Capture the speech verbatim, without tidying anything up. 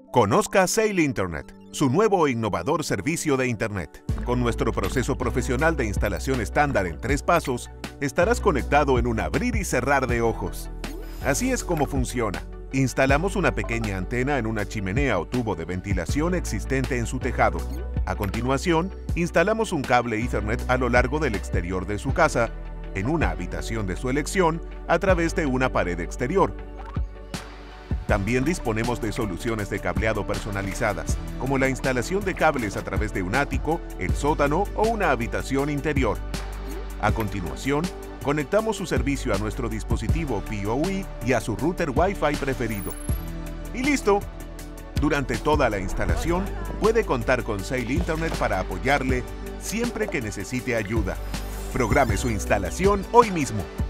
Conozca Sail Internet, su nuevo e innovador servicio de Internet. Con nuestro proceso profesional de instalación estándar en tres pasos, estarás conectado en un abrir y cerrar de ojos. Así es como funciona. Instalamos una pequeña antena en una chimenea o tubo de ventilación existente en su tejado. A continuación, instalamos un cable Ethernet a lo largo del exterior de su casa, en una habitación de su elección, a través de una pared exterior. También disponemos de soluciones de cableado personalizadas, como la instalación de cables a través de un ático, el sótano o una habitación interior. A continuación, conectamos su servicio a nuestro dispositivo P O E y a su router Wi-Fi preferido. ¡Y listo! Durante toda la instalación, puede contar con Sail Internet para apoyarle siempre que necesite ayuda. Programe su instalación hoy mismo.